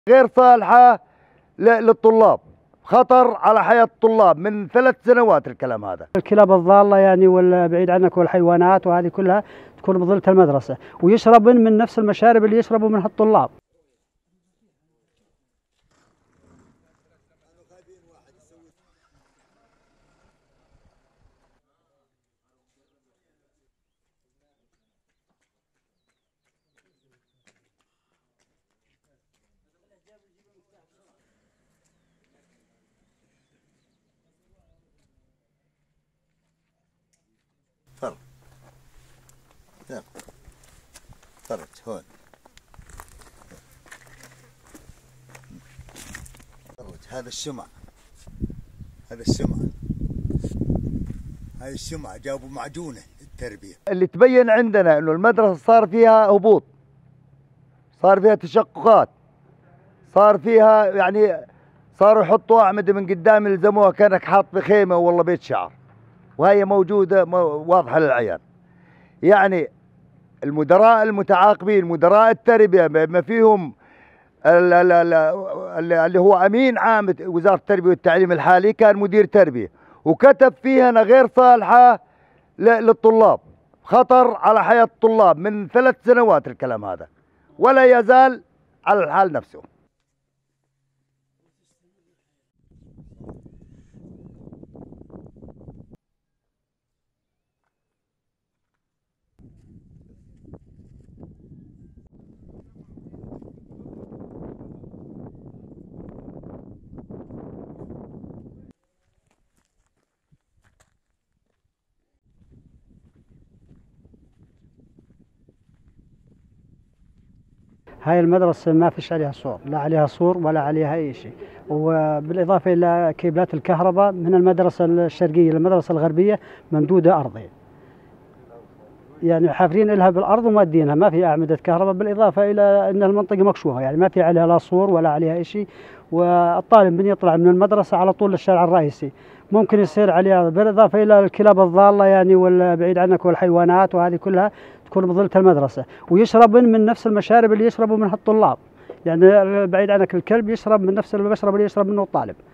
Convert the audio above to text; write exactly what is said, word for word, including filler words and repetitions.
غير صالحة للطلاب، خطر على حياة الطلاب من ثلاث سنوات الكلام هذا. الكلاب الضالة يعني والبعيد عنك والحيوانات وهذه كلها تكون بظلة المدرسة، ويشربن من نفس المشارب اللي يشربوا منها الطلاب. فرق فرق فرق هون هذا الشمع، هذا الشمع هاي الشمع جابوا معجونة التربية. اللي تبين عندنا انه المدرسة صار فيها هبوط، صار فيها تشققات، صار فيها يعني صاروا يحطوا أعمدة من قدام يلزموها كأنك حاط بخيمة والله بيت شعر، وهي موجودة واضحة للعيان. يعني المدراء المتعاقبين، مدراء التربية ما فيهم اللي هو أمين عام وزارة التربية والتعليم الحالي كان مدير تربية، وكتب فيها أنها غير صالحة للطلاب، خطر على حياة الطلاب من ثلاث سنوات الكلام هذا، ولا يزال على الحال نفسه. هاي المدرسة ما فيش عليها سور، لا عليها سور ولا عليها أي شيء، وبالإضافة إلى كيبلات الكهرباء من المدرسة الشرقية للمدرسة الغربية ممدودة أرضي، يعني حافرين لها بالأرض ومادينها، ما في أعمدة كهرباء، بالإضافة إلى أن المنطقة مكشوفة، يعني ما في عليها لا سور ولا عليها أي شيء. والطالب من يطلع من المدرسة على طول للشارع الرئيسي ممكن يصير عليها، بالإضافة إلى الكلاب الضالة يعني والبعيد عنك والحيوانات وهذه كلها تكون بظلة المدرسة، ويشربن من نفس المشارب اللي يشربوا منها الطلاب. يعني بعيد عنك الكلب يشرب من نفس المشرب اللي يشرب منه الطالب.